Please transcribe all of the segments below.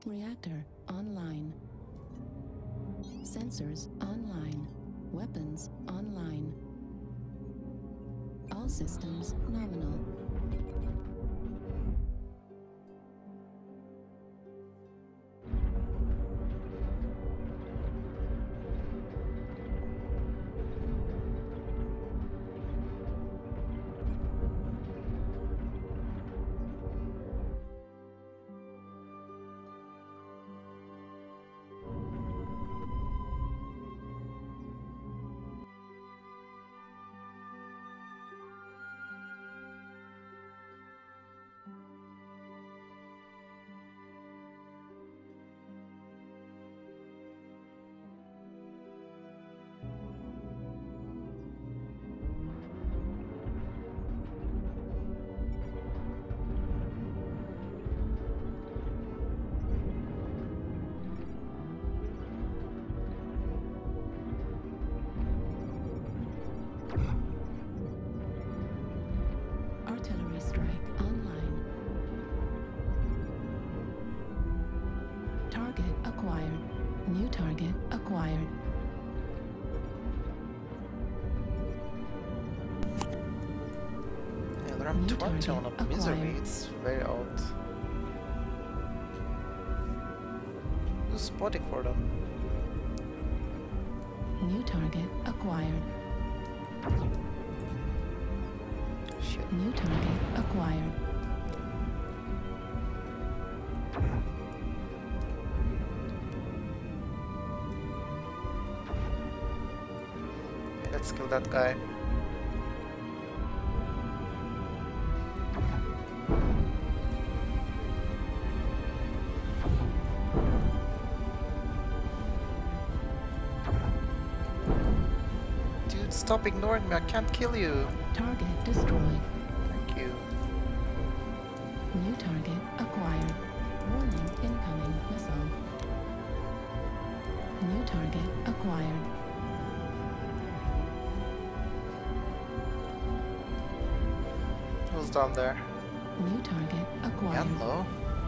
Reactor online. Sensors online. Weapons online. All systems nominal. Artillery strike online. Target acquired. New target acquired. LRM 20 on a misery, it's very odd. Who's spotting for them? New target acquired. Shit. New target acquired. Okay, let's kill that guy. Dude, stop ignoring me, I can't kill you. Target destroyed. Thank you. New target acquired. Warning, incoming missile. New target acquired. Who's down there? New target acquired. Yellow.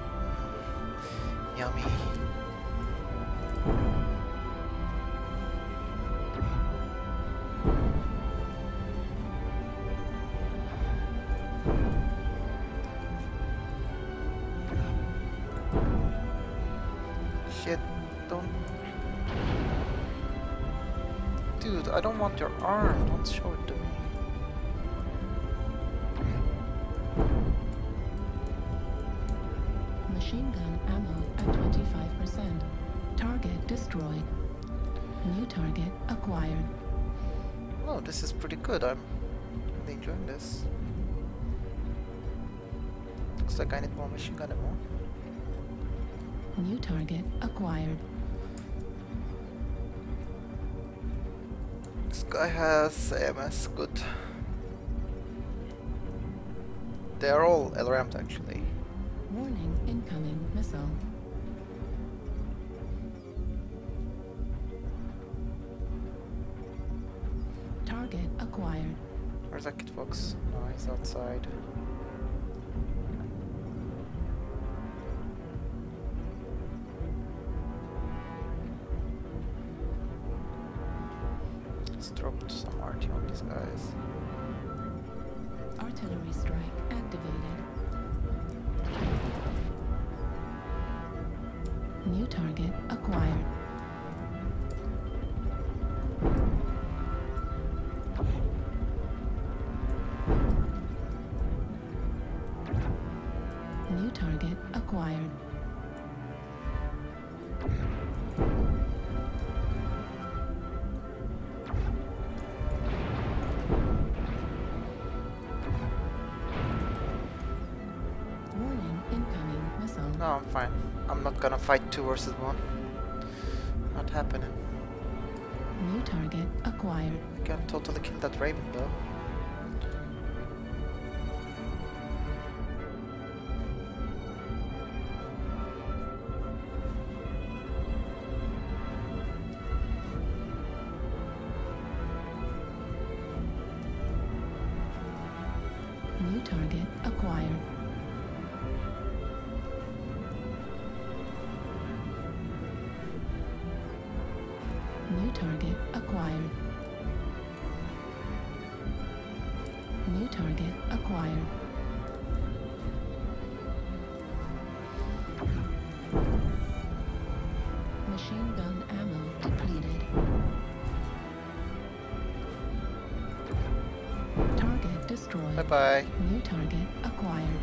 Yummy. Shit, don't... Dude, I don't want your arm, don't show it to me. Machine gun ammo at 25%. Target destroyed. New target acquired. Oh, this is pretty good, I'm really enjoying this. Looks like I need more machine gun ammo. New target acquired. This guy has AMS, good. They are all LRMs actually. Warning, incoming missile. Target acquired. Where's that Kid Fox? No, he's outside. Let's drop some RT on these guys. Artillery strike activated. New target acquired. New target acquired. Warning, incoming missile. No, I'm fine. I'm not gonna fight 2 versus 1. Not happening. New target acquired. I can totally kill that Raven though. New target acquired. target acquired. New target acquired. Machine gun ammo depleted. Target destroyed. Bye-bye. New target acquired.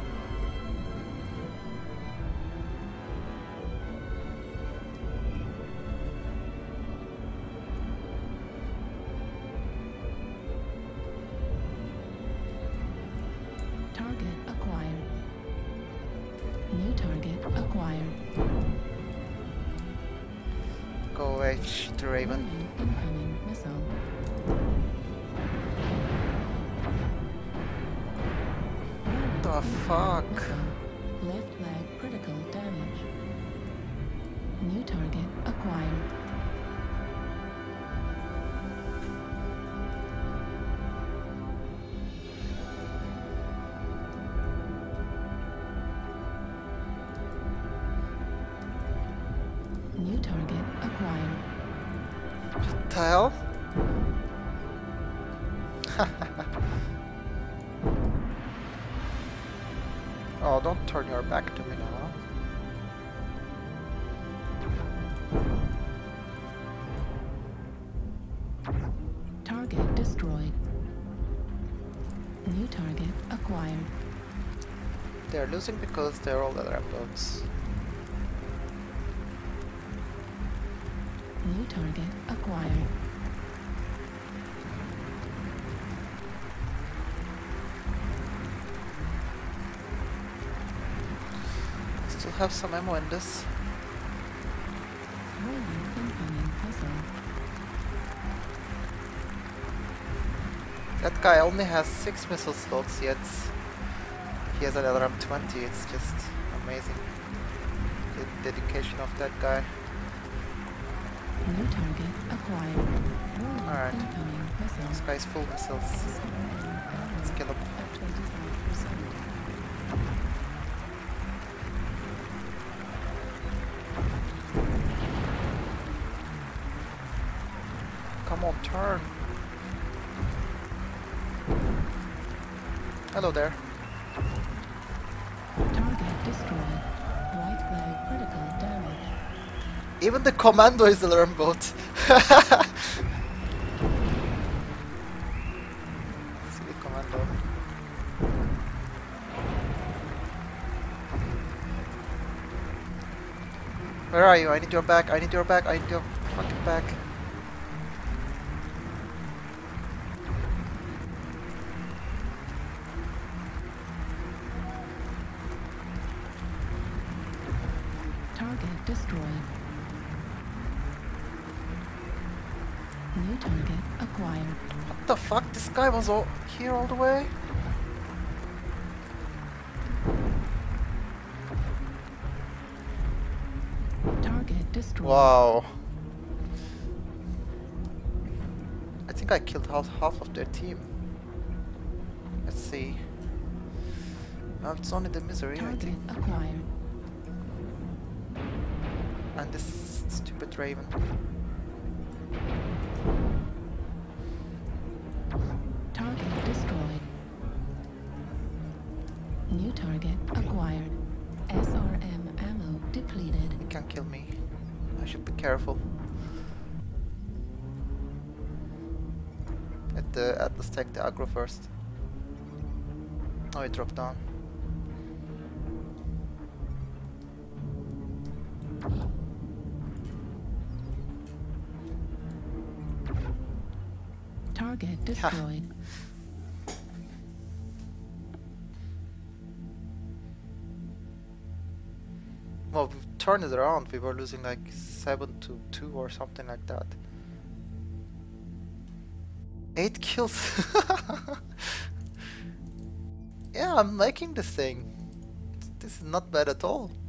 Target acquired. New target acquired. Go away, shit, Raven. Warning, incoming missile. The fuck? Missile. Left leg critical damage. New target acquired. New target acquired. What the hell? Oh, don't turn your back to me now. Target destroyed. New target acquired. They're losing because they're all LRM boats. New target acquired. Still have some ammo in this. Warning, incoming missile. That guy only has 6 missile slots, yet he has an LRM 20. It's just amazing. The dedication of that guy. New target acquired. Warning, Alright. incoming missile. This guy's full missiles. Let's kill him. At 25%. Come on, turn. Hello there. Target destroyed. Right leg critical damage. Even the commando is the LRM boat. Silly commando. Where are you? I need your back. I need your back. I need your fucking back. Target destroyed. New target acquired. What the fuck? This guy was all here all the way? Target destroyed. Wow. I think I killed half of their team. Let's see. No, it's only the misery, I Target think. acquired. And this stupid Raven. Target destroyed. New target acquired. SRM ammo depleted. He can kill me. I should be careful. Let the Atlas take the aggro first. Oh, he dropped down. Target destroyed. Well, we turned it around. We were losing like 7-2 or something like that. 8 kills. Yeah, I'm liking this thing. This is not bad at all.